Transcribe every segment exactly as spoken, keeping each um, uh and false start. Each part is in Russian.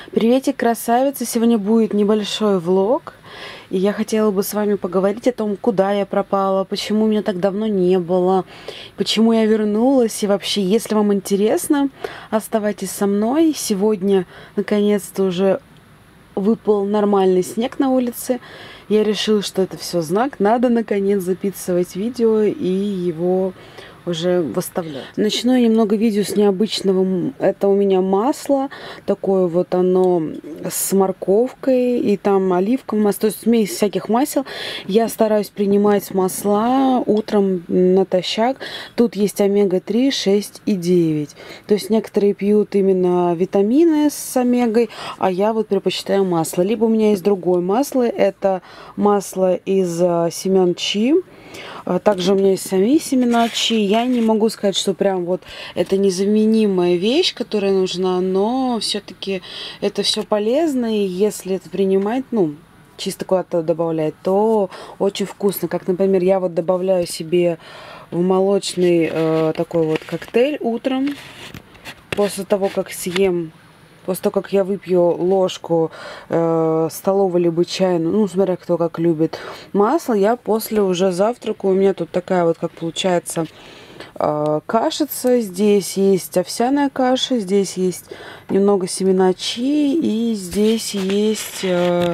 Приветик, красавица! Сегодня будет небольшой влог, и я хотела бы с вами поговорить о том, куда я пропала, почему меня так давно не было, почему я вернулась, и вообще, если вам интересно, оставайтесь со мной. Сегодня, наконец-то, уже выпал нормальный снег на улице. Я решила, что это все знак, надо, наконец, записывать видео и его уже выставлять. Начну я немного видео с необычного. Это у меня масло, такое вот оно с морковкой и там оливковое масло, то есть смесь всяких масел. Я стараюсь принимать масла утром натощак. Тут есть омега три, шесть и девять. То есть некоторые пьют именно витамины с омегой, а я вот предпочитаю масло. Либо у меня есть другое масло, это масло из семян чи. Также у меня есть сами семена чи. Я не могу сказать, что прям вот это незаменимая вещь, которая нужна, но все-таки это все полезно, и если это принимать, ну, чисто куда-то добавлять, то очень вкусно. Как, например, я вот добавляю себе в молочный э, такой вот коктейль утром, после того, как съем. После того, как я выпью ложку э, столовой либо чайную, ну, смотря кто как любит, масло, я после уже завтрака, у меня тут такая вот, как получается, э, кашица. Здесь есть овсяная каша, здесь есть немного семена чи, и здесь есть... Э,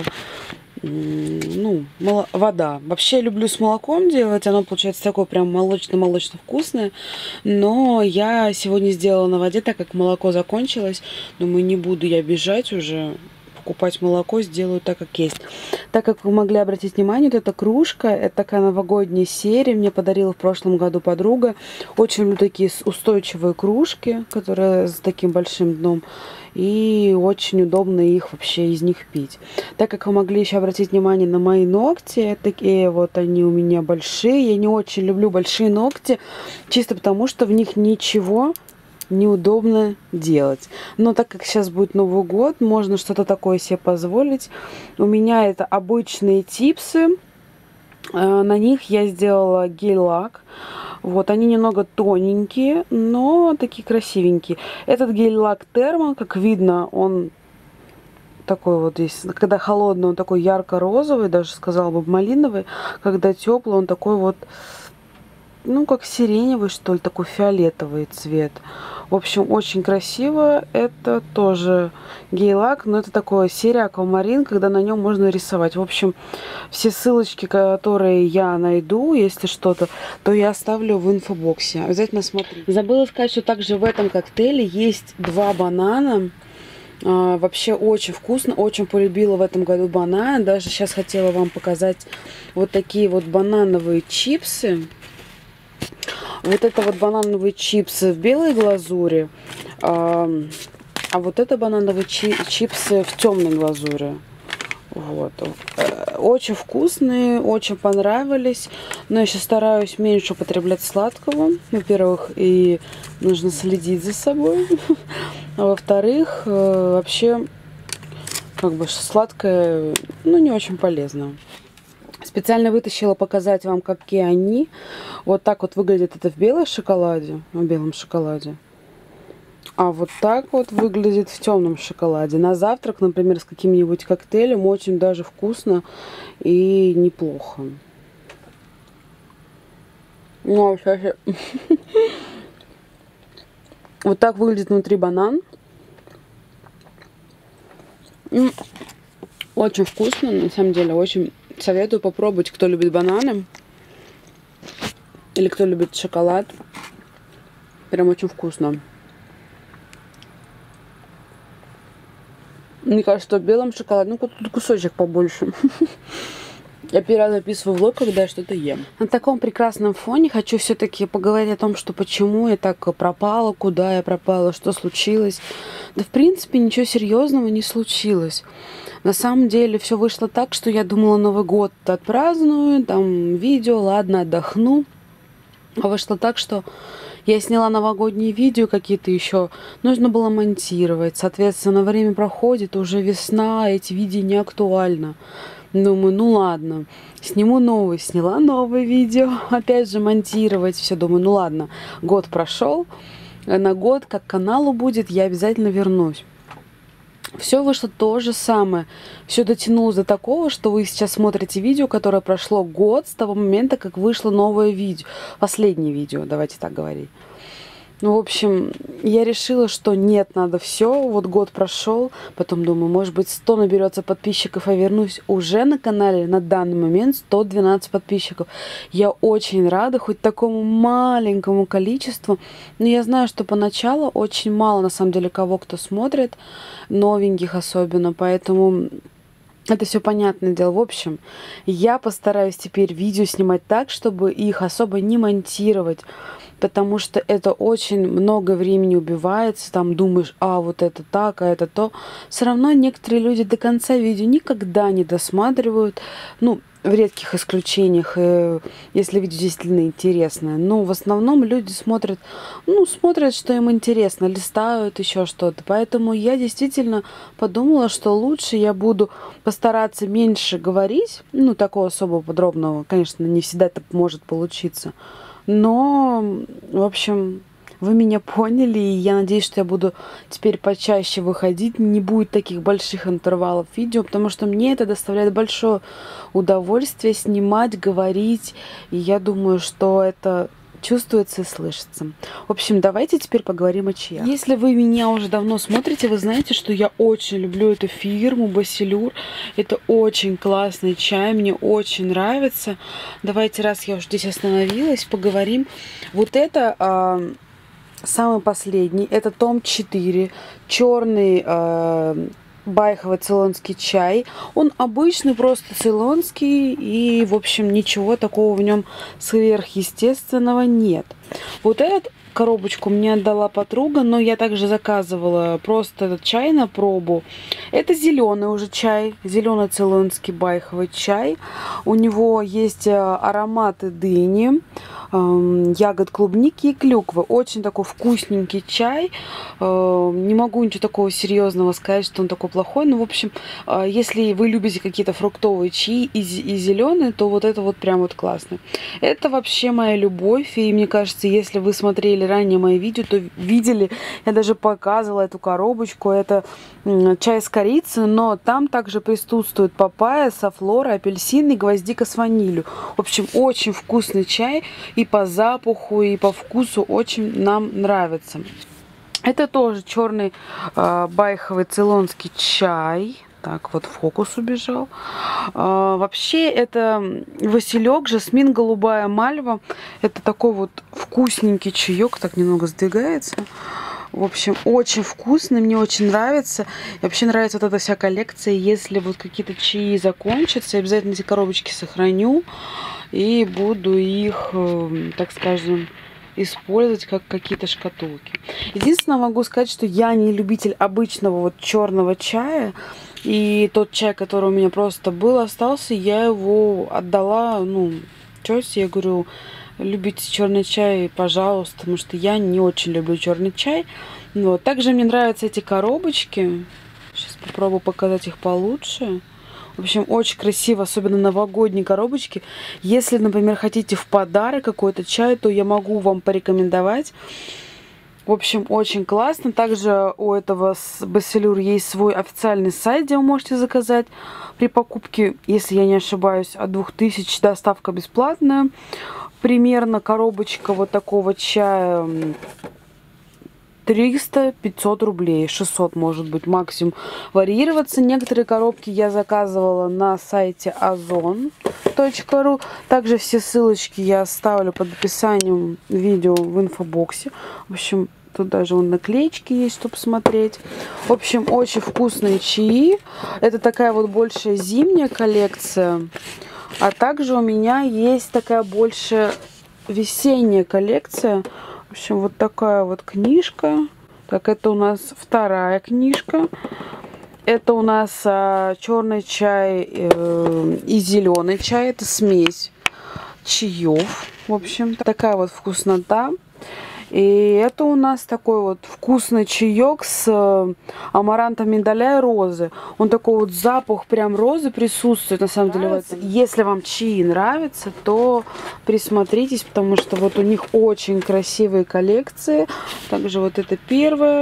ну, вода. Вообще я люблю с молоком делать, оно получается такое прям молочно-молочно вкусное, но я сегодня сделала на воде, так как молоко закончилось. Думаю, не буду я бежать уже покупать молоко, сделаю так, как есть. Так как вы могли обратить внимание, вот эта кружка, это такая новогодняя серия, мне подарила в прошлом году подруга. Очень люблю такие устойчивые кружки, которые с таким большим дном, и очень удобно их вообще из них пить. Так как вы могли еще обратить внимание на мои ногти, такие вот они у меня большие, я не очень люблю большие ногти, чисто потому что в них ничего неудобно делать. Но так как сейчас будет Новый год, можно что-то такое себе позволить. У меня это обычные типсы. На них я сделала гель-лак. Вот, они немного тоненькие, но такие красивенькие. Этот гель-лак термо, как видно, он такой вот здесь, когда холодный, он такой ярко-розовый, даже сказала бы малиновый. Когда теплый, он такой вот, ну, как сиреневый, что ли, такой фиолетовый цвет. В общем, очень красиво. Это тоже гель-лак, но это такое серия аквамарин, когда на нем можно рисовать. В общем, все ссылочки, которые я найду, если что-то, то я оставлю в инфобоксе. Обязательно смотрите. Забыла сказать, что также в этом коктейле есть два банана. А, вообще очень вкусно, очень полюбила в этом году бананы. Даже сейчас хотела вам показать вот такие вот банановые чипсы. Вот это вот банановые чипсы в белой глазури, а, а вот это банановые чи чипсы в темной глазури. Вот. Очень вкусные, очень понравились. Но я сейчас стараюсь меньше употреблять сладкого. Во-первых, и нужно следить за собой. А во-вторых, вообще, как бы сладкое, ну, не очень полезно. Специально вытащила показать вам, какие они. Вот так вот выглядит это в белом шоколаде. В белом шоколаде. А вот так вот выглядит в темном шоколаде. На завтрак, например, с каким-нибудь коктейлем очень даже вкусно и неплохо. Ну, сейчас я... Вот так выглядит внутри банан. Очень вкусно, на самом деле, очень... Советую попробовать, кто любит бананы или кто любит шоколад. Прям очень вкусно. Мне кажется, что в белом шоколаде, ну, тут кусочек побольше. Я первый раз записываю влог, когда я что-то ем. На таком прекрасном фоне хочу все-таки поговорить о том, что почему я так пропала, куда я пропала, что случилось. Да, в принципе, ничего серьезного не случилось. На самом деле, все вышло так, что я думала, Новый год отпраздную, там, видео, ладно, отдохну. А вышло так, что я сняла новогодние видео какие-то еще, нужно было монтировать. Соответственно, время проходит, уже весна, эти видео не актуальны. Думаю, ну ладно, сниму новые, сняла новые видео, опять же монтировать, все, думаю, ну ладно, год прошел, на год, как каналу будет, я обязательно вернусь. Все вышло то же самое. Все дотянулось до такого, что вы сейчас смотрите видео, которое прошло год с того момента, как вышло новое видео. Последнее видео, давайте так говорить. Ну, в общем, я решила, что нет, надо все. Вот год прошел, потом думаю, может быть, сто наберется подписчиков, я вернусь. Уже на канале на данный момент сто двенадцать подписчиков. Я очень рада хоть такому маленькому количеству. Но я знаю, что поначалу очень мало, на самом деле, кого кто смотрит, новеньких особенно, поэтому... Это все понятное дело. В общем, я постараюсь теперь видео снимать так, чтобы их особо не монтировать, потому что это очень много времени убивается. Там думаешь, а вот это так, а это то. Все равно некоторые люди до конца видео никогда не досматривают. Ну, в редких исключениях, если видео действительно интересное. Но в основном люди смотрят, ну, смотрят, что им интересно, листают еще что-то. Поэтому я действительно подумала, что лучше я буду постараться меньше говорить. Ну, такого особо подробного, конечно, не всегда это может получиться. Но, в общем... Вы меня поняли, и я надеюсь, что я буду теперь почаще выходить. Не будет таких больших интервалов видео, потому что мне это доставляет большое удовольствие снимать, говорить. И я думаю, что это чувствуется и слышится. В общем, давайте теперь поговорим о чаях. Если вы меня уже давно смотрите, вы знаете, что я очень люблю эту фирму Басилюр. Это очень классный чай, мне очень нравится. Давайте, раз я уже здесь остановилась, поговорим. Вот это... Самый последний, это том четыре, черный э, байховый цейлонский чай. Он обычный, просто цейлонский, и, в общем, ничего такого в нем сверхъестественного нет. Вот этот коробочку мне отдала подруга, но я также заказывала просто этот чай на пробу. Это зеленый уже чай, зеленый цейлонский байховый чай. У него есть ароматы дыни, ягод клубники и клюквы. Очень такой вкусненький чай. Не могу ничего такого серьезного сказать, что он такой плохой. Но, в общем, если вы любите какие-то фруктовые чаи и, и зеленые, то вот это вот прям вот классно. Это вообще моя любовь. И мне кажется, если вы смотрели ранее мои видео, то видели, я даже показывала эту коробочку. Это чай с корицей, но там также присутствует папайя, софлора, апельсин и гвоздика с ванилью. В общем, очень вкусный чай. И по запаху, и по вкусу очень нам нравится. Это тоже черный э, байховый цейлонский чай. Так, вот фокус убежал. Э, вообще, это василек, жасмин, голубая мальва. Это такой вот вкусненький чаек. Так немного сдвигается. В общем, очень вкусный, мне очень нравится. И вообще нравится вот эта вся коллекция. Если вот какие-то чаи закончатся, я обязательно эти коробочки сохраню. И буду их, так скажем, использовать как какие-то шкатулки. Единственное, могу сказать, что я не любитель обычного вот черного чая. И тот чай, который у меня просто был, остался, я его отдала, ну, тёсе. Я говорю, любите черный чай, пожалуйста, потому что я не очень люблю черный чай. Вот. Также мне нравятся эти коробочки. Сейчас попробую показать их получше. В общем, очень красиво, особенно новогодние коробочки. Если, например, хотите в подарок какой-то чай, то я могу вам порекомендовать. В общем, очень классно. Также у этого Басилюр есть свой официальный сайт, где вы можете заказать при покупке, если я не ошибаюсь, от двух тысяч доставка бесплатная. Примерно коробочка вот такого чая триста-пятьсот рублей, шестьсот может быть максимум варьироваться. Некоторые коробки я заказывала на сайте озон точка ру. Также все ссылочки я оставлю под описанием видео в инфобоксе. В общем, тут даже вон наклеечки есть, чтобы смотреть. В общем, очень вкусные чаи. Это такая вот большая зимняя коллекция. А также у меня есть такая больше весенняя коллекция. В общем, вот такая вот книжка. Так, это у нас вторая книжка. Это у нас а, черный чай э, и зеленый чай. Это смесь чаев. В общем, такая вот вкуснота. И это у нас такой вот вкусный чаек с амарантом миндаля и розы. Он такой вот запах прям розы присутствует на самом деле. Если вам чаи нравятся, то присмотритесь, потому что вот у них очень красивые коллекции. Также вот это первая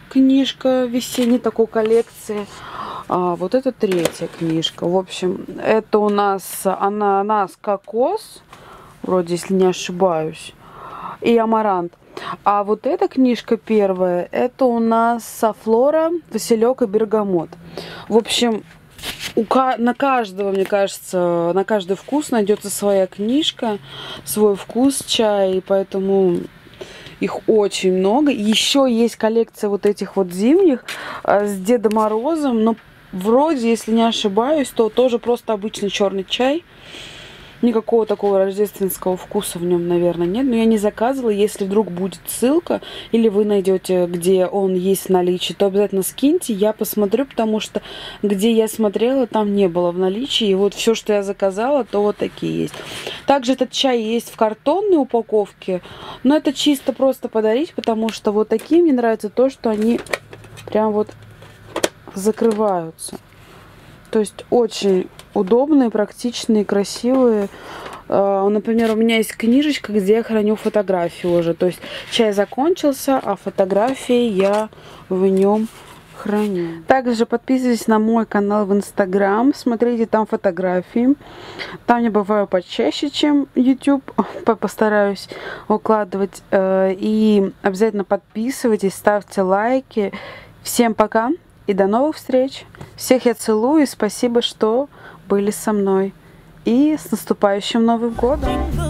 книжка весенней такой коллекции. А вот это третья книжка. В общем, это у нас ананас, кокос, вроде, если не ошибаюсь, и амарант. А вот эта книжка первая, это у нас софлора, василек и бергамот. В общем, у, на каждого, мне кажется, на каждый вкус найдется своя книжка, свой вкус чая, и поэтому их очень много. Еще есть коллекция вот этих вот зимних с Дедом Морозом, но вроде, если не ошибаюсь, то тоже просто обычный черный чай. Никакого такого рождественского вкуса в нем, наверное, нет. Но я не заказывала. Если вдруг будет ссылка, или вы найдете, где он есть в наличии, то обязательно скиньте. Я посмотрю, потому что где я смотрела, там не было в наличии. И вот все, что я заказала, то вот такие есть. Также этот чай есть в картонной упаковке. Но это чисто просто подарить, потому что вот такие мне нравится то, что они прям вот закрываются. То есть очень удобные, практичные, красивые. Например, у меня есть книжечка, где я храню фотографии уже. То есть чай закончился, а фотографии я в нем храню. Также подписывайтесь на мой канал в Инстаграм. Смотрите там фотографии. Там я бываю почаще, чем YouTube. Постараюсь укладывать. И обязательно подписывайтесь, ставьте лайки. Всем пока и до новых встреч. Всех я целую и спасибо, что были со мной. И с наступающим Новым годом!